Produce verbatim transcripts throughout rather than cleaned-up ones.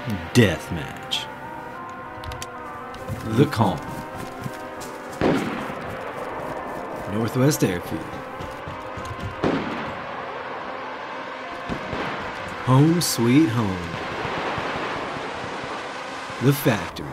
Deathmatch. The Calm. Northwest Airfield. Home sweet home. The factory.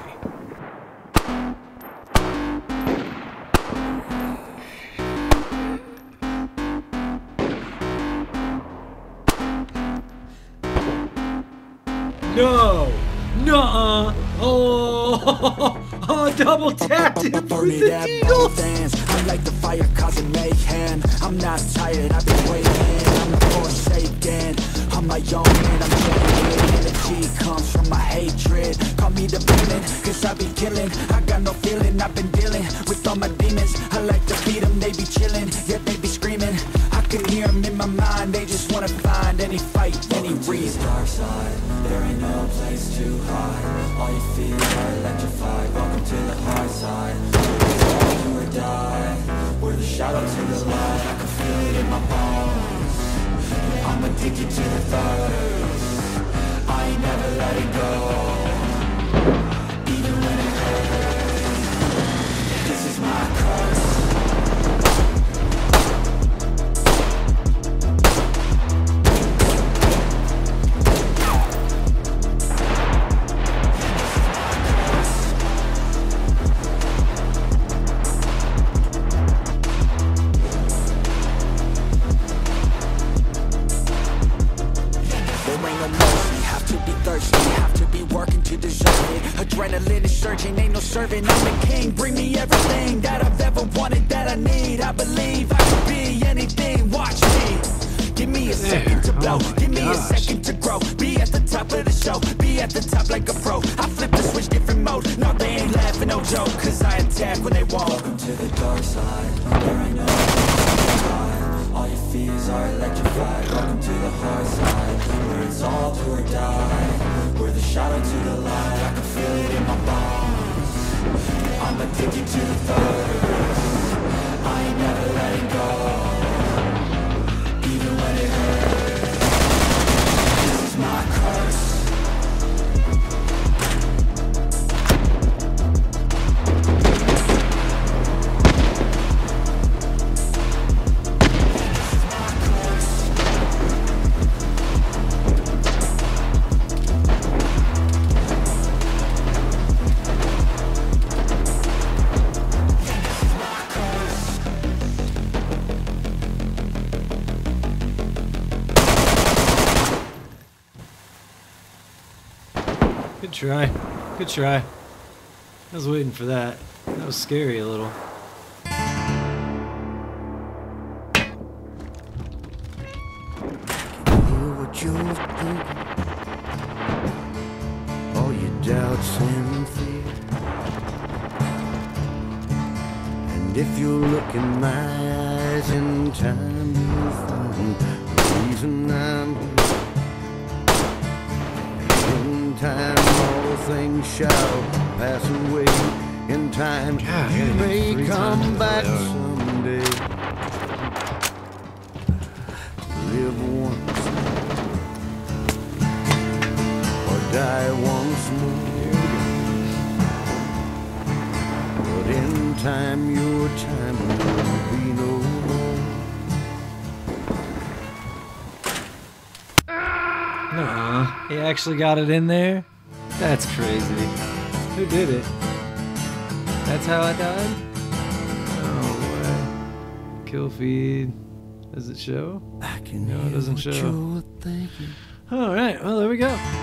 No! Nuh-uh! Oh! Oh, double tapped it with the Deagle! I'm like the fire causing mayhem. I'm not tired, I've been waiting. I'm the forsaken. I'm my own man, I'm genuine. Energy comes from my hatred. Call me the villain, cause I be killing. I got no feeling, I've been dealing with all my demons. I like to feed them, they be chilling, yet they be screaming. I can hear them in my mind, they just wanna find any fight, any reason. Dark side, there ain't no place to hide. All you feel are electrified. Welcome to the hard side. It's all do or die. We're the shadow to the light. I can feel it in my bones. I'm addicted to the thirst. I ain't never letting go. Even when it hurts. This is my curse. Adrenaline is surging, ain't no serving. I'm the king, bring me everything that I've ever wanted, that I need. I believe I can be anything, watch me. Give me a second to blow, oh give me gosh. a second to grow. Be at the top of the show, be at the top like a pro. I flip the switch, different mode. No, they ain't laughing, no joke, cause I attack when they won't. Welcome to the dark side, there ain't no time. All your fears are electrified. Welcome to the hard side, where it's all do or die. We're the shadow to the light. I can feel it in my bones. I'm addicted to the thirst. I ain't never letting go. Even when it hurts. This is my curse. Good try. Good try. I was waiting for that. That was scary a little. Hear what you're thinking, all your doubts and fear. And if you look in my eyes in time, you'll find the reason I'm here. In time, all things shall pass away. In time, God, you yeah, may three come times back really someday. Live once or die once more. But in time, your time will be no more. Nuh-uh. He actually got it in there? That's crazy. Who did it? That's how I died? No way. Kill feed. Does it show? I can No, it hear doesn't what show. you're thinking. Alright, well there we go.